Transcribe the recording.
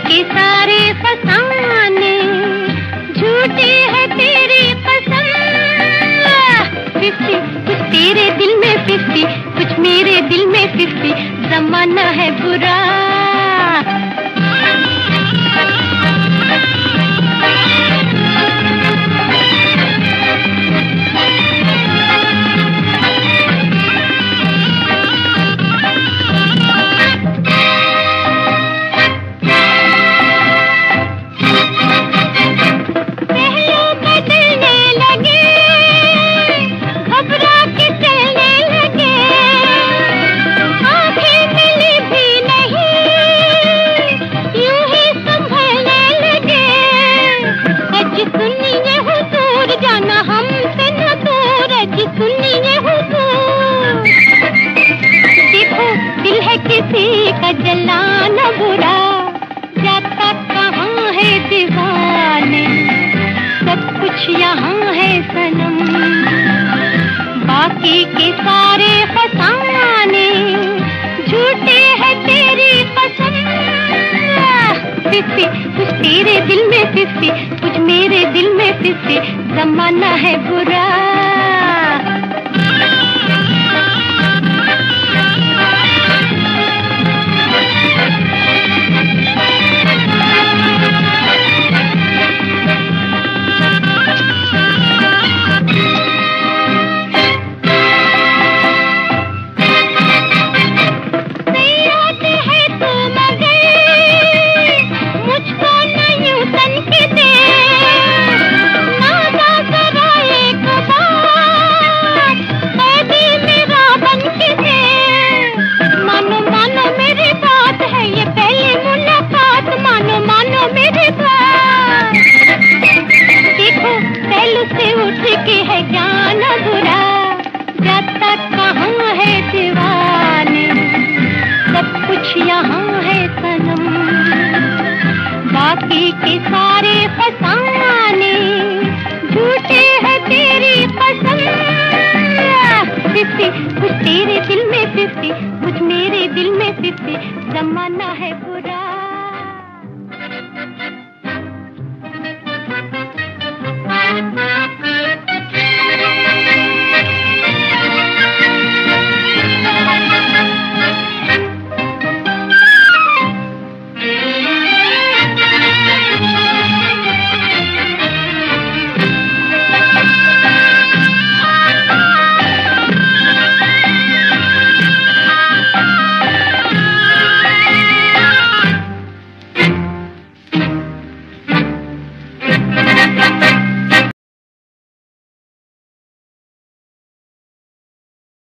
के सारे फसाने झूठे है तेरी कसम। 50 कुछ तेरे दिल में 50, कुछ मेरे दिल में 50, जमाना है बुरा। किसी का जलाना बुरा, जाता कहाँ है दीवाने, सब कुछ यहाँ है सनम। बाकी के सारे फसाने झूठे है तेरी कसम। 50 कुछ तेरे दिल में 50, कुछ मेरे दिल में 50, जमाना है बुरा। से उठ के है ज्ञान बुरा, जाता कहाँ है दीवाने, सब कुछ यहाँ है सनम। बाकी के सारे फसाने झूठे है तेरी कसम। 50 कुछ तेरे दिल में 50, कुछ मेरे दिल में 50, जमाना है बुरा। Thank you.